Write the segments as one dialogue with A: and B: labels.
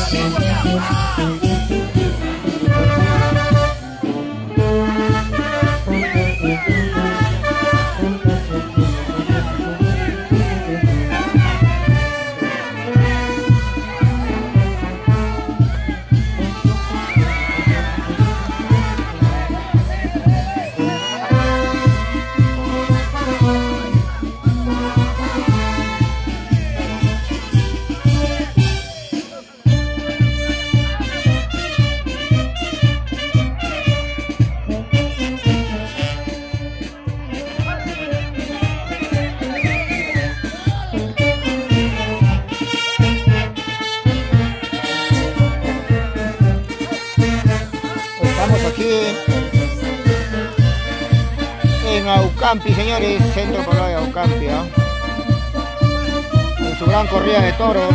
A: Aucampi, señores, centro poblado de Aucampi, ¿eh? En su gran corrida de toros.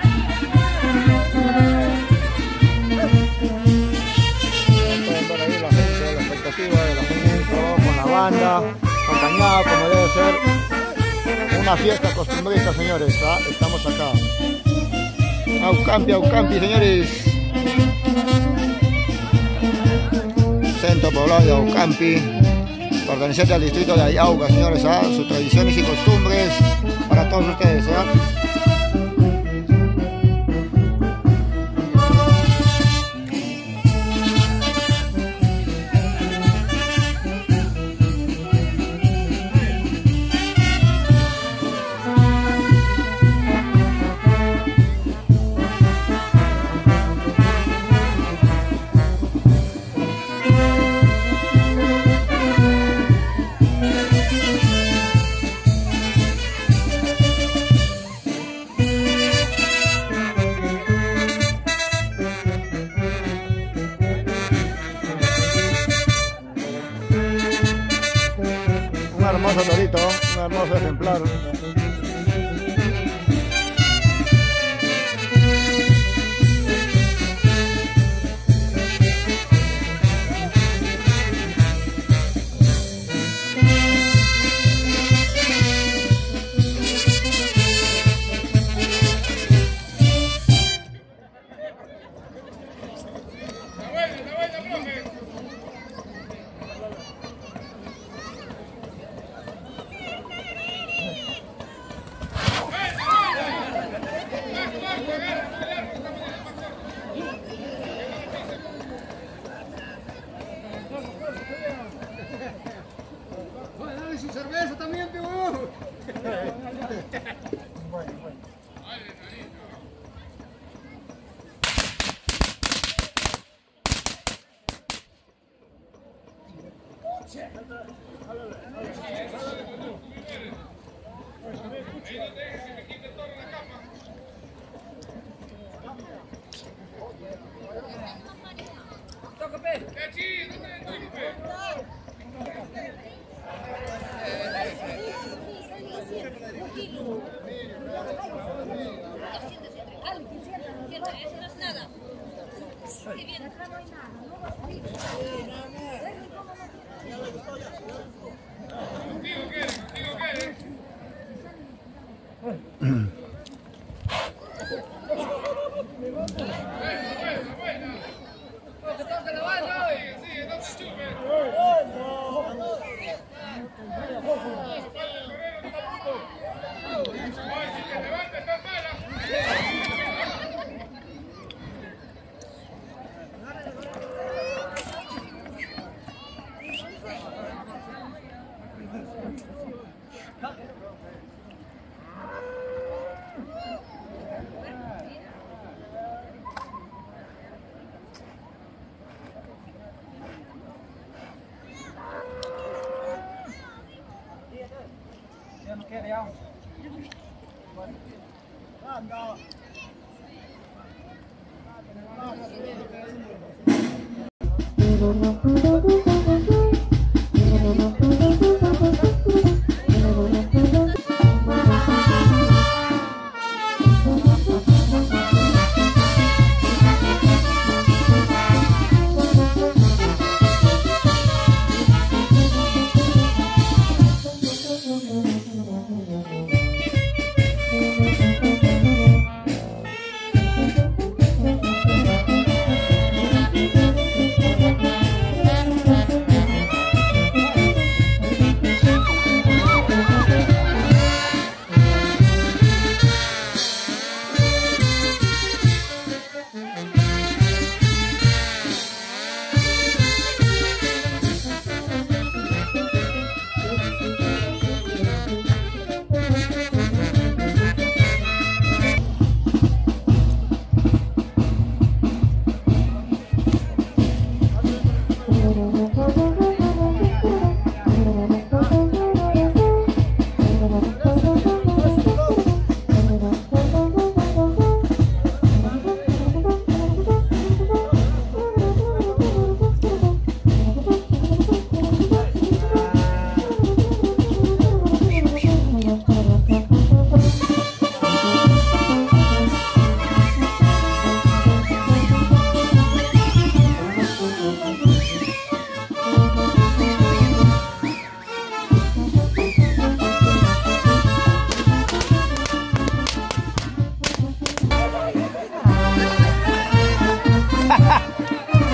A: Pueden ver ahí la gente, la expectativa de la gente, todo con la banda, acompañado como debe ser. Una fiesta costumbrista, señores, ¿eh? Estamos acá. Aucampi, Aucampi, señores. Centro poblado de Aucampi. Organizante del distrito de Ayauca, señores, ¿ah? Sus tradiciones y costumbres para todos ustedes, ¿ah? Un hermoso torito, un hermoso ejemplar.
B: Su cerveza también, tío. Bueno.
C: Eso no es nada. Qué bien. Acá no hay nada. Contigo quieres. Que toque la barra hoy. Sí, no te chupes. Si te levantas, estás mala.
B: Ya no quiere ya.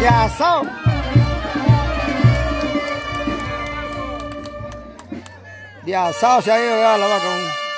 A: De asado. De asado se ha ido a la vaca.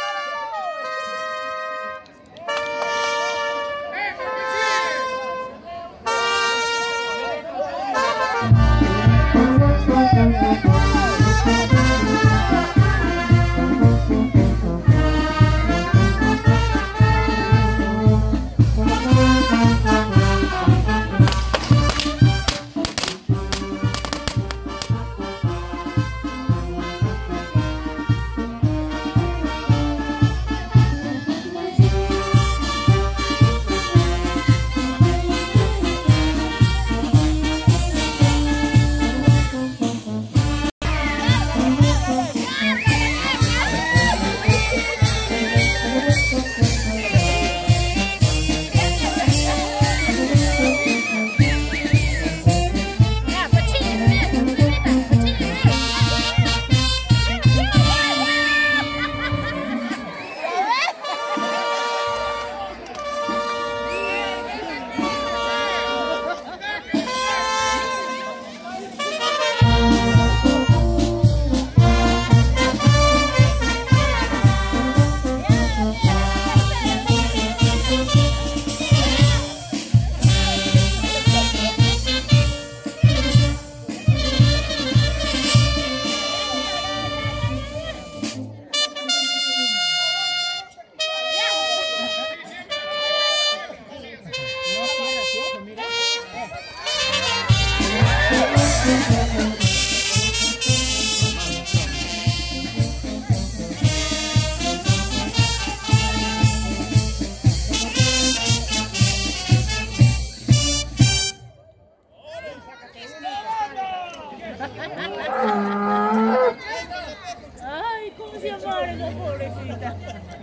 D: Ay, ¿cómo se llama esa pobrecita?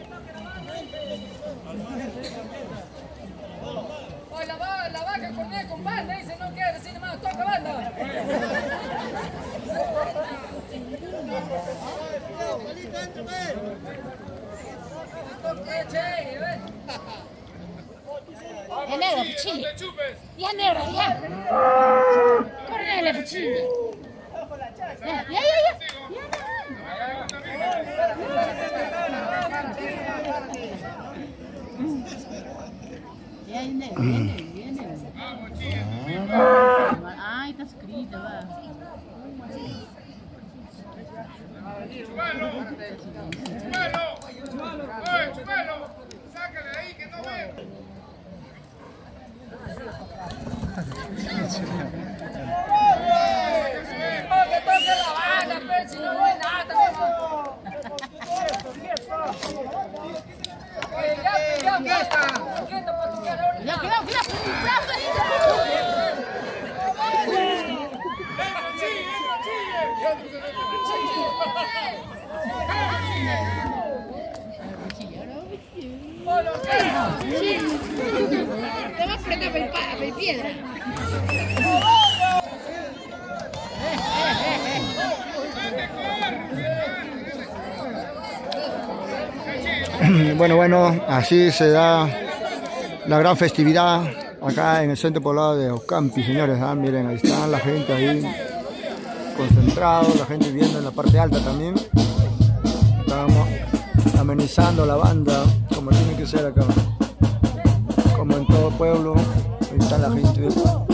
B: Oye, la vaca cornea con banda, dice, no quiere decir más, toca banda.
D: Ya negra, fuchile. Ya negra, ya. Corre, fuchile. Ya. Ya, viene. Ay, está escrito, va.
B: Chumelo, sácale de ahí que no veo. Que toque la banda, pero si no hay nada. Ya está.
D: Te va a prender el piedra.
A: Bueno, así se da la gran festividad acá en el centro poblado de Ocampi, señores. Miren, ahí está la gente ahí concentrado, la gente viendo en la parte alta también. Estamos amenizando la banda como tiene que ser acá, como en todo pueblo. Ahí está la gente.